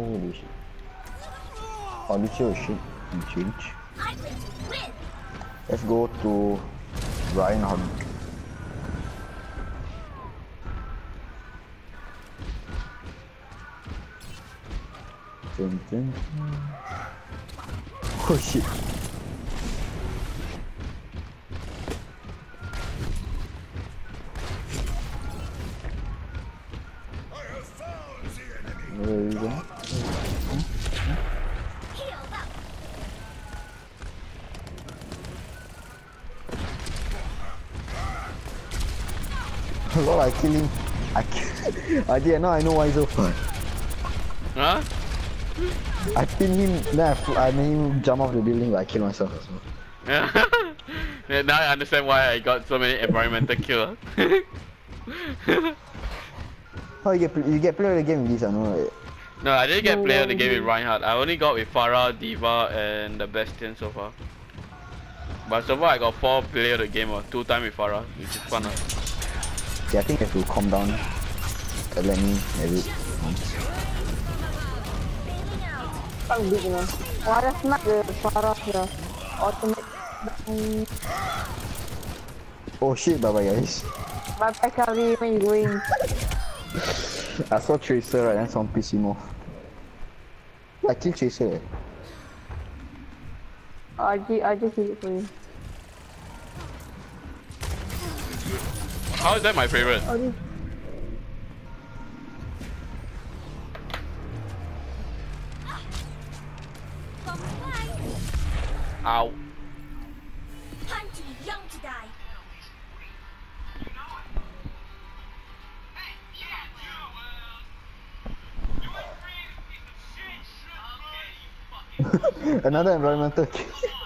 Holy shit. Oh, this is shit. Change. Let's go to Reinhardt. Oh shit. Where are you going? Lord, I kill him. I did. Now I know why he's so fun. Huh? I pin him, then I made him jump off the building, but I kill myself as well. Yeah, now I understand why I got so many environmental kills. How you get player of the game with this? I know, right? No, I didn't get player of the game with Reinhardt. I only got with Pharah, D.Va, and the Bastion so far. But so far I got 4 player of the game or 2 times with Pharah, which is fun. Yeah, I think you have to calm down. Let me edit. Ang big na. Waras na Pharah na. Automate. Oh shit, bye bye guys. Bye bye Kali, where you going? I saw Tracer right, and some piss him off. I killed Tracer. I just did it for you. How is that my favorite? Ow. Time to be young to die. Another environmental kill.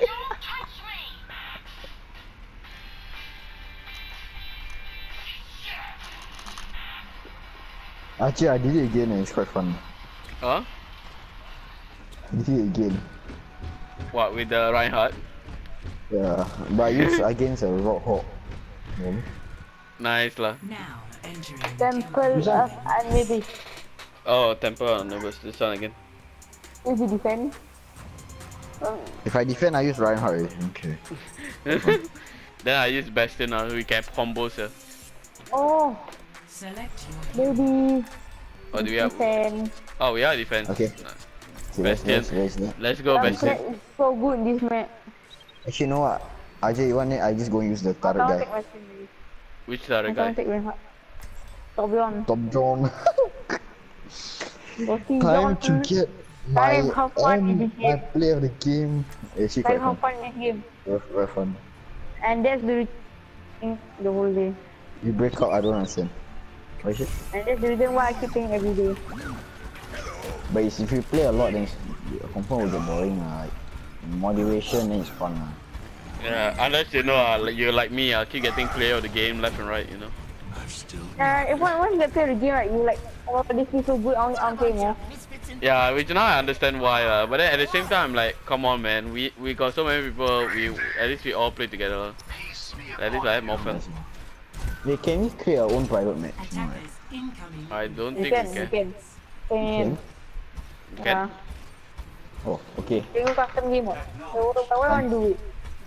Actually, I did it again and it's quite fun. Huh? I did it again. What, with the Reinhardt? Yeah, but I used against a Rock Hawk. Nice lah. Now entering Temple of Anubis. Oh, Temple on Anubis, this one again. If you defend. If I defend, I use Reinhardt. Okay. Then I use Bastion now, we can combos here. Oh, select your baby. Or do we have? Defend. Oh, we are defense. Okay. Bastion. Let's go, Bastion. Is so good this map. Actually, you know what? Ajay, you want it? I just go and use the turret I'll guy. take my team. Which other I guy? can't take Reinhardt. Tobion. Top John. Rossi, Time John. to get my Time, how fun is this my game? play of the game. Actually, Like quite how fun. fun this game. Very fun. And that's the reason the whole day. You break up, I don't understand. What is it? And that's the reason why I keep playing every day. But if you play a lot, then confirm will get boring. Like moderation, then it's fun. Yeah, unless you know, you're like me, I keep getting player of the game left and right, you know. If once you get play the game, right, you like, oh, this is so good, I'm playing more. Yeah, which now I understand why, but then at the same time, like, come on, man, we got so many people. At least we all play together. At least I have more fun. Wait, can we create our own private match? attackers incoming. I don't You think can, we you can. can. You Yeah. can? Oh, okay. You can custom game what? So what I want to do it?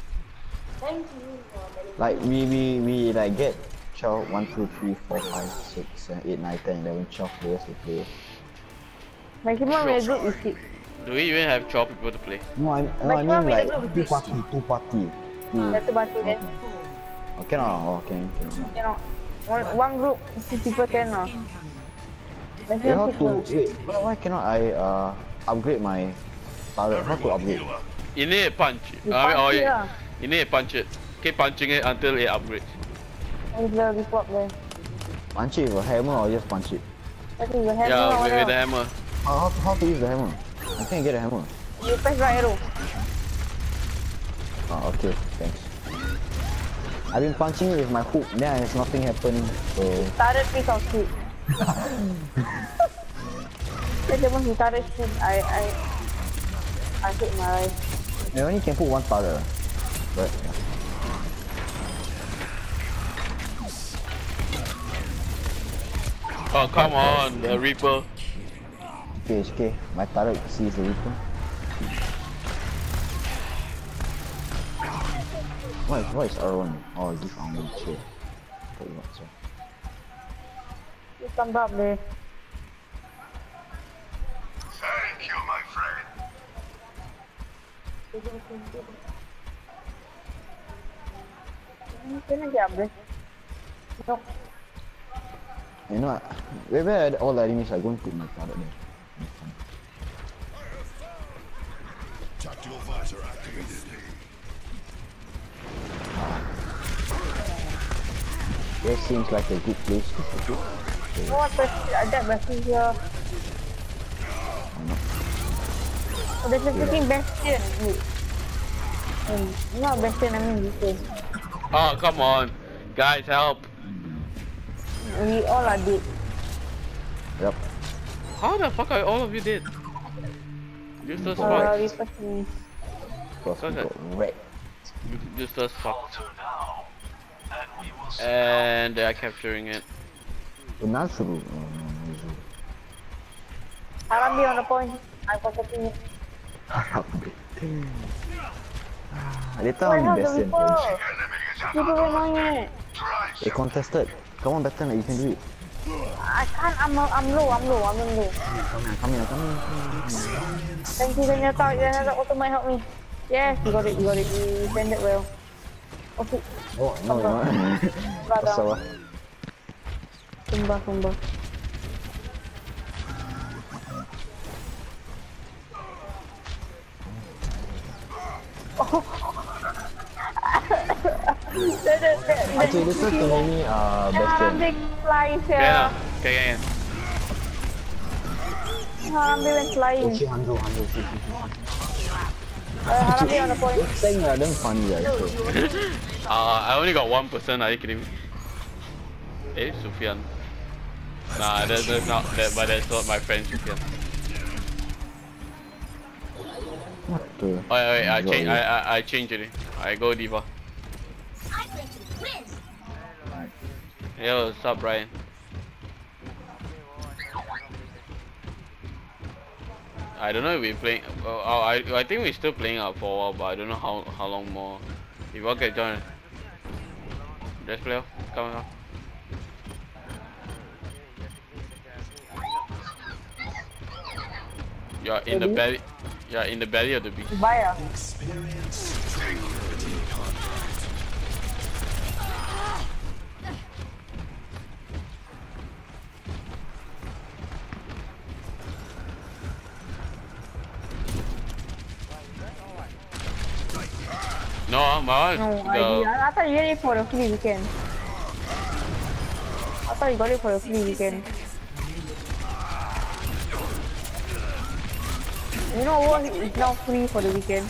Like we like get 12, 1, 2, 3, 4, 5, 6, 7, 8, 9, 10, 11, 12 players to play. Maximum we group is 6. Do we even have 12 people to play? No, I Maximum mean we like group two is party. Satu batu then. Okay, no, okay. You know, one group 6 people can lah. Wait, how Maximum 6 to wait? Why cannot I upgrade my turret? How to upgrade? You need a punch. You punch it lah. You need to punch it. Keep punching it until it upgrades. With the report there. Punch it with a hammer or just punch it? I think you have Yeah, with the no. hammer. How to use the hammer? I can't get a hammer. You press right arrow. Oh, okay, thanks. I've been punching it with my hook, then there's nothing happening. So Turret piece of shit. That's the most turret shit. I hate my life. you only can put one turret. But Oh, come on, the Reaper. HK. My turret sees the Reaper. What is R1? Oh, give armor shit. Pretty much so. You come back there. Thank you, my friend. Kena jap deh. No. You know, where all the enemies are going to my turret there. Tactical visor activated. This seems like a good place to put it. Oh, ada besi here. Oh, there's a freaking bastion. Not bastion, I mean this. Oh, come on. Guys, help. We all are dead. Yep. How the fuck are all of you dead? Useless fuck. We passing. Because we got wrecked. Useless fuck. And they are capturing it. Unazuru. Harambe on the point. I'm focusing it. Later Why on not the the best Reaper? then. People will monyet. They contested. Come on, better you can do it. I can't. I'm low. I'm low. Come here. Thank you, then your automate help me. Yes, you got it. You defended well. Okay. Oh, no. Pasal lah. Sumbah. Oh. Actually, this is the mini bastion. Harambe flies here. Yeah. Okay. Harambe went flying. Okay, Hanzo. Harambe on the point. This thing are damn funny, actually. I only got 1%. Are you kidding me? Hey, Sufyan. Nah, that's not that, but that's not my friend Sufyan. What the? Oh, wait, I changed it. I go Diva. I'm ready to win. Yo, what's up, Brian? I don't know if we're playing. I think we're still playing out for a while, but I don't know how long more. If I get joined, let's play. Come on. You're in the belly. You're in the belly of the beast. Bye. No, my No, one. I thought you get it for a free weekend. I thought you got it for a free weekend. You know what? It's now free for the weekend.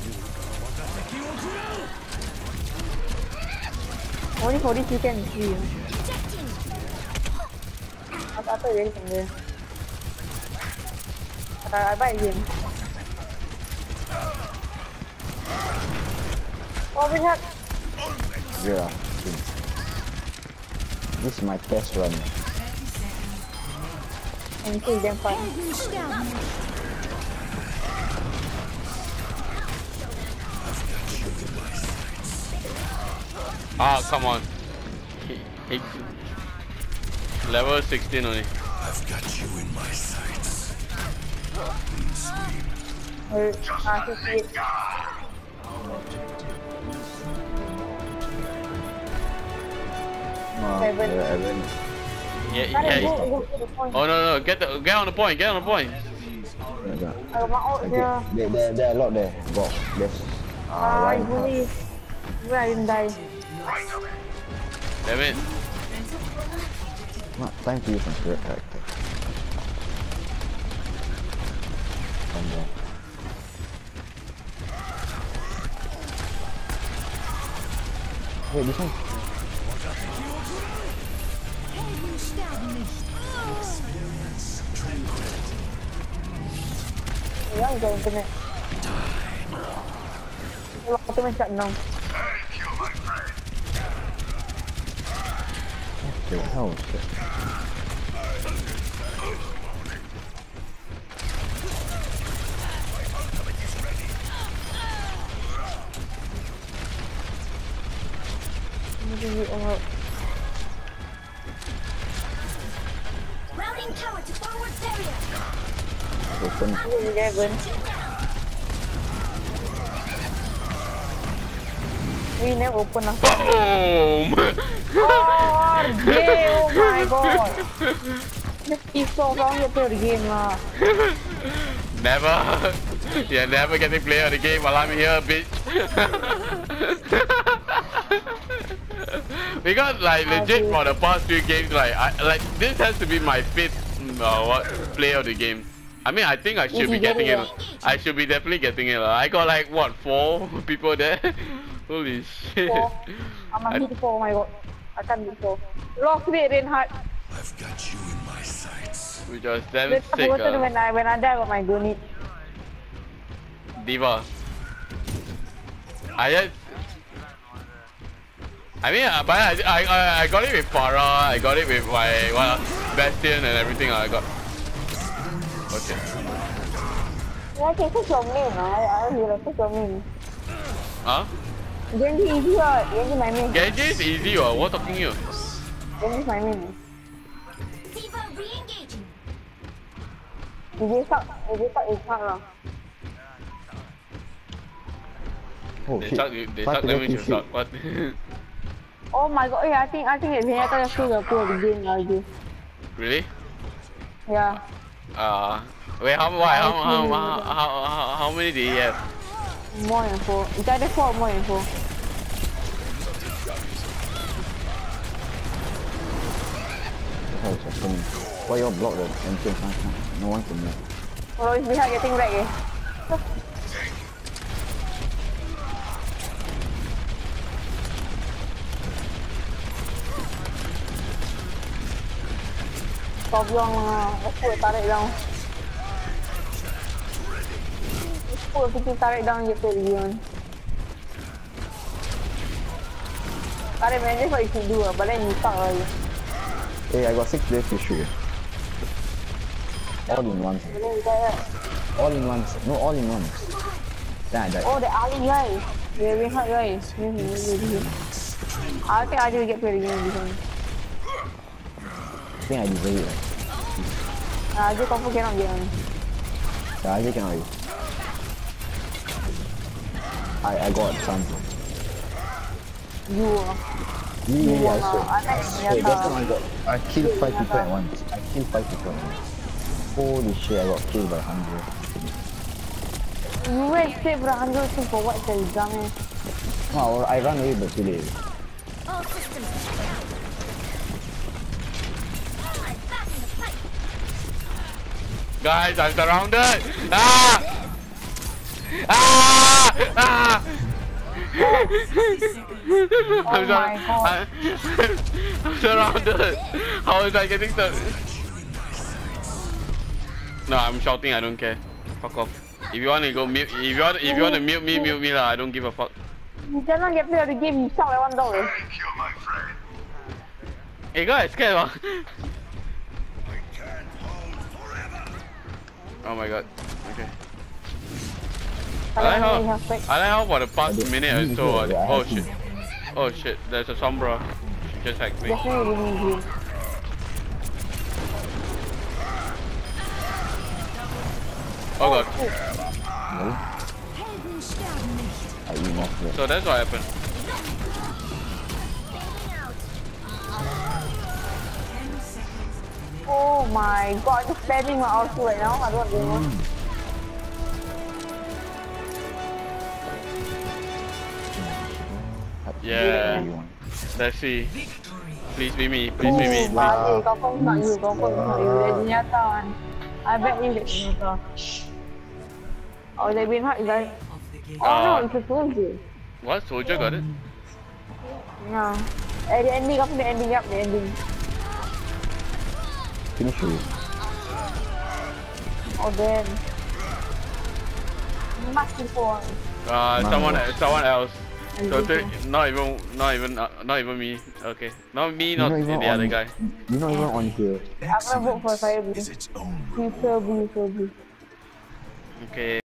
Only for this weekend it's free. I thought you get it from there. I buy it again. Oh, we have. Yeah. This is my test run. And it's damn fun. Ah, come on. He level 16 only. I've got you in my sights. Seven. Yeah. Go to the point. Oh no, get on the point. I got my ult here. There are a lot there. Wow, there's I bully. Where I didn't die. Damn it. not time to use my spirit character. Come on. Wait, this one. Yeah, I'm going to it. Well, I can shut down. What the hell is this? Routing tower to forward barrier. Open. 11. We never open lah. Boom! Oh, RJ, oh my god. Just keep so long to play the game lah. Never. You're never getting play of the game while I'm here, bitch. We got like legit for the past few games. Like this has to be my fifth play of the game. I mean, I think I should be getting it. I should be definitely getting it. I got like what 4 people there. Holy shit. 4. I'm a hit 4, oh my god. I can't hit 4. Lost it, Reinhardt. I've got you in my sights. Which was damn Let's sick. when I die, I got my donate. D.Va. But I got it with Pharah, I got it with my Bastion and everything. I got. Okay. Yeah, I can take your main. I will take your main. Huh? Genji easy what? Genji my main. Genji is easy or what talking you? Genji my main. Diva re-engaging. If they suck is hard lah. Oh They shit. suck, that means you suck. What? Oh my god, yeah, I think Zenyatta just play the play of the game lah. Really? Yeah. Wait, how many do you have? More than 4. It's either 4 or more than 4. How's happening? Why you all block the entrance? No one can move. Oh, it's behind getting wrecked eh. Stop long lah. Aku tarik down. Aku fikir tarik down je play the game. Tarik man, that's what you should do lah. But then you suck lah. Hey, I got 6 days to shoot. All in one. But then you die right. All in one. No, all in one. Then I died. Oh, the Ali guys. They're Reinhardt guys. I think I will get play the game this one. I think I deserve it. I just confirm cannot get on. Yeah, I just cannot wait. I got a chance. You are. Yeah, I swear. I like Hey, that's Zenyatta. when I killed 5 people at once. I killed 5 people at once. Holy shit, I got killed by 100. You went straight for 100 for what the dumbass? No, I ran away but too late. All systems check. I'm back in the fight. Guys, I'm surrounded! Ah! Ah! Ah! Oh my god. I'm surrounded. How is I getting the? No, I'm shouting. I don't care. Fuck off. If you want to go mute, if you want to mute me lah. I don't give a fuck. You cannot get play of the game. You suck like $1. Thank you, my friend. Hey guys, scared lah. I can't hold forever. Oh my god. Okay. I I like how for the past I minute or didn't so. hear that. Oh shit. Oh shit. There's a Sombra. She just hacked me. Definitely need you. Oh god. No? I eat more of it. So that's what happened. Oh my god, I'm just spamming my auto right now. I don't want to do more. Yeah. Let's see. Please be me. Please be me. Balik, confirm not you. Confirm not you. Dia Zenyatta kan. I bet you get Zenyatta. Oh, they've been hard guys. Oh no, it's a soldier. What? Soldier got it? Yeah. At the ending, after the ending, the ending. Finish you. Oh damn. Much before. Someone else. So not even me. Okay, not me, not You're not the even other on- guy. You're not even on here. I'm gonna vote for Fire Blue. Is its own Future Blue, Future Blue. Okay.